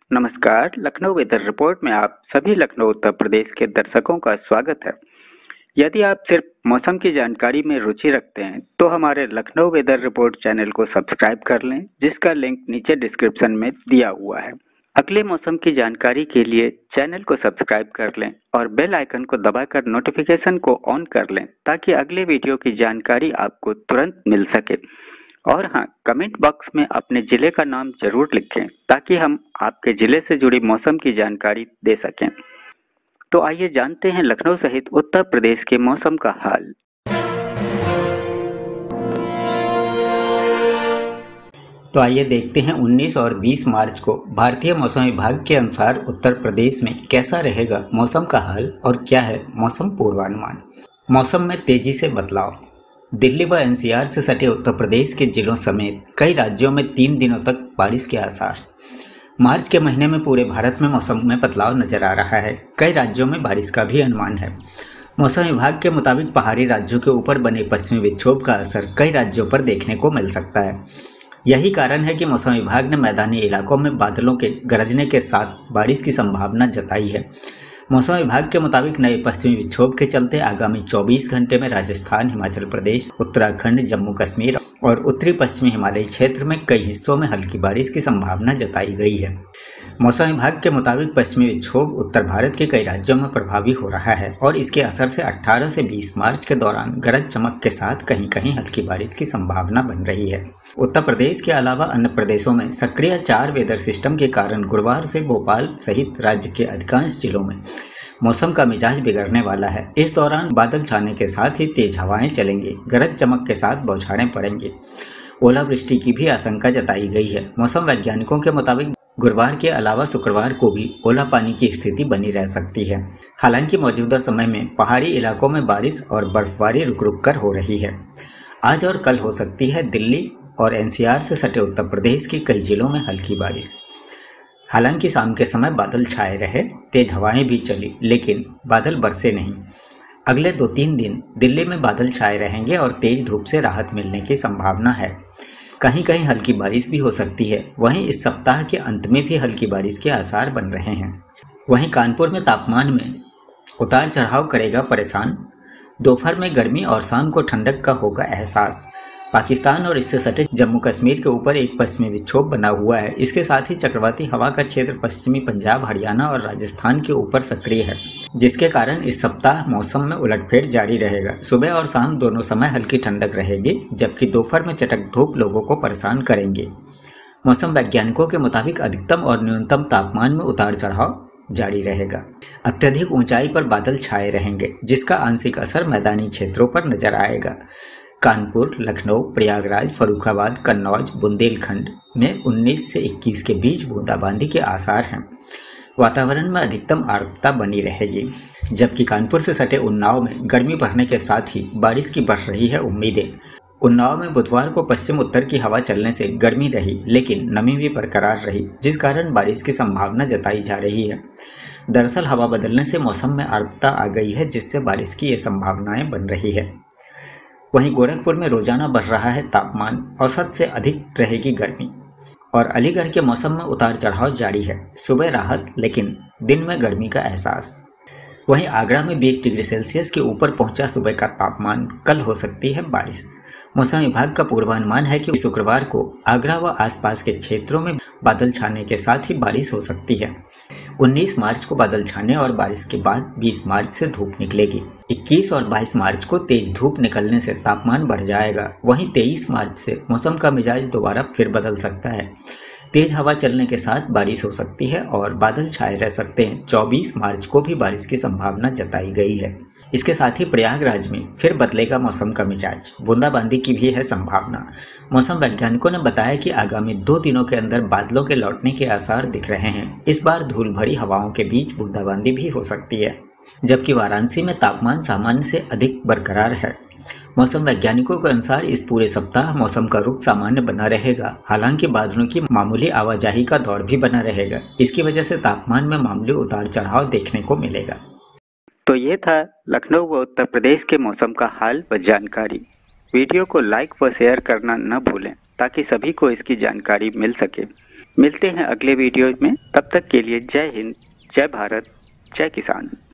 नमस्कार, Lucknow weather report में आप सभी लखनऊ उत्तर प्रदेश के दर्शकों का स्वागत है। यदि आप सिर्फ मौसम की जानकारी में रुचि रखते हैं तो हमारे लखनऊ वेदर रिपोर्ट चैनल को सब्सक्राइब कर लें, जिसका लिंक नीचे डिस्क्रिप्शन में दिया हुआ है। अगले मौसम की जानकारी के लिए चैनल को सब्सक्राइब कर लें और बेल आइकन को दबाकर नोटिफिकेशन को ऑन कर लें ताकि अगले वीडियो की जानकारी आपको तुरंत मिल सके। और हाँ, कमेंट बॉक्स में अपने जिले का नाम जरूर लिखें ताकि हम आपके जिले से जुड़ी मौसम की जानकारी दे सकें। तो आइए जानते हैं लखनऊ सहित उत्तर प्रदेश के मौसम का हाल। तो आइए देखते हैं 19 और 20 मार्च को भारतीय मौसम विभाग के अनुसार उत्तर प्रदेश में कैसा रहेगा मौसम का हाल और क्या है मौसम पूर्वानुमान। मौसम में तेजी से बदलाव। दिल्ली व एनसीआर से सटे उत्तर प्रदेश के जिलों समेत कई राज्यों में 3 दिनों तक बारिश के आसार। मार्च के महीने में पूरे भारत में मौसम में बदलाव नजर आ रहा है। कई राज्यों में बारिश का भी अनुमान है। मौसम विभाग के मुताबिक पहाड़ी राज्यों के ऊपर बने पश्चिमी विक्षोभ का असर कई राज्यों पर देखने को मिल सकता है। यही कारण है कि मौसम विभाग ने मैदानी इलाकों में बादलों के गरजने के साथ बारिश की संभावना जताई है। मौसम विभाग के मुताबिक नए पश्चिमी विक्षोभ के चलते आगामी 24 घंटे में राजस्थान, हिमाचल प्रदेश, उत्तराखंड, जम्मू कश्मीर और उत्तरी पश्चिमी हिमालयी क्षेत्र में कई हिस्सों में हल्की बारिश की संभावना जताई गई है। मौसम विभाग के मुताबिक पश्चिमी विक्षोभ उत्तर भारत के कई राज्यों में प्रभावी हो रहा है और इसके असर से 18 से 20 मार्च के दौरान गरज चमक के साथ कहीं कहीं हल्की बारिश की संभावना बन रही है। उत्तर प्रदेश के अलावा अन्य प्रदेशों में सक्रिय 4 वेदर सिस्टम के कारण गुरुवार से भोपाल सहित राज्य के अधिकांश जिलों में मौसम का मिजाज बिगड़ने वाला है। इस दौरान बादल छाने के साथ ही तेज हवाएं चलेंगी, गरज चमक के साथ बौछारें पड़ेंगी। ओलावृष्टि की भी आशंका जताई गई है। मौसम वैज्ञानिकों के मुताबिक गुरुवार के अलावा शुक्रवार को भी ओला पानी की स्थिति बनी रह सकती है। हालांकि मौजूदा समय में पहाड़ी इलाकों में बारिश और बर्फबारी रुक रुक कर हो रही है। आज और कल हो सकती है दिल्ली और एनसीआर से सटे उत्तर प्रदेश के कई जिलों में हल्की बारिश। हालांकि शाम के समय बादल छाए रहे, तेज हवाएं भी चली, लेकिन बादल बरसे नहीं। अगले 2-3 दिन दिल्ली में बादल छाए रहेंगे और तेज धूप से राहत मिलने की संभावना है। कहीं कहीं हल्की बारिश भी हो सकती है। वहीं इस सप्ताह के अंत में भी हल्की बारिश के आसार बन रहे हैं। वहीं कानपुर में तापमान में उतार चढ़ाव करेगा परेशान। दोपहर में गर्मी और शाम को ठंडक का होगा एहसास। पाकिस्तान और इससे सटे जम्मू कश्मीर के ऊपर एक पश्चिमी विक्षोभ बना हुआ है। इसके साथ ही चक्रवाती हवा का क्षेत्र पश्चिमी पंजाब, हरियाणा और राजस्थान के ऊपर सक्रिय है, जिसके कारण इस सप्ताह मौसम में उलटफेर जारी रहेगा। सुबह और शाम दोनों समय हल्की ठंडक रहेगी, जबकि दोपहर में चटक धूप लोगों को परेशान करेंगे। मौसम वैज्ञानिकों के मुताबिक अधिकतम और न्यूनतम तापमान में उतार चढ़ाव जारी रहेगा। अत्यधिक ऊंचाई पर बादल छाए रहेंगे, जिसका आंशिक असर मैदानी क्षेत्रों पर नजर आएगा। कानपुर, लखनऊ, प्रयागराज, फर्रुखाबाद, कन्नौज, बुंदेलखंड में 19 से 21 के बीच बूंदाबांदी के आसार हैं। वातावरण में अधिकतम आर्द्रता बनी रहेगी, जबकि कानपुर से सटे उन्नाव में गर्मी बढ़ने के साथ ही बारिश की बढ़ रही है उम्मीदें। उन्नाव में बुधवार को पश्चिम उत्तर की हवा चलने से गर्मी रही, लेकिन नमी भी बरकरार रही, जिस कारण बारिश की संभावना जताई जा रही है। दरअसल हवा बदलने से मौसम में आर्द्रता आ गई है, जिससे बारिश की ये संभावनाएं बन रही है। वहीं गोरखपुर में रोजाना बढ़ रहा है तापमान, औसत से अधिक रहेगी गर्मी। और अलीगढ़ के मौसम में उतार चढ़ाव जारी है। सुबह राहत, लेकिन दिन में गर्मी का एहसास। वहीं आगरा में 20 डिग्री सेल्सियस के ऊपर पहुंचा सुबह का तापमान। कल हो सकती है बारिश। मौसम विभाग का पूर्वानुमान है कि शुक्रवार को आगरा व आसपास के क्षेत्रों में बादल छाने के साथ ही बारिश हो सकती है। 19 मार्च को बादल छाने और बारिश के बाद 20 मार्च से धूप निकलेगी। 21 और 22 मार्च को तेज धूप निकलने से तापमान बढ़ जाएगा। वहीं 23 मार्च से मौसम का मिजाज दोबारा फिर बदल सकता है। तेज हवा चलने के साथ बारिश हो सकती है और बादल छाए रह सकते हैं। 24 मार्च को भी बारिश की संभावना जताई गई है। इसके साथ ही प्रयागराज में फिर बदलेगा मौसम का मिजाज। बूंदाबांदी की भी है संभावना। मौसम वैज्ञानिकों ने बताया कि आगामी 2 दिनों के अंदर बादलों के लौटने के आसार दिख रहे हैं। इस बार धूल भरी हवाओं के बीच बूंदाबांदी भी हो सकती है, जबकि वाराणसी में तापमान सामान्य से अधिक बरकरार है। मौसम वैज्ञानिकों के अनुसार इस पूरे सप्ताह मौसम का रुख सामान्य बना रहेगा। हालांकि बादलों की मामूली आवाजाही का दौर भी बना रहेगा। इसकी वजह से तापमान में मामूली उतार चढ़ाव देखने को मिलेगा। तो ये था लखनऊ व उत्तर प्रदेश के मौसम का हाल व जानकारी। वीडियो को लाइक व शेयर करना न भूलें ताकि सभी को इसकी जानकारी मिल सके। मिलते हैं अगले वीडियो में, तब तक के लिए जय हिंद, जय भारत, जय किसान।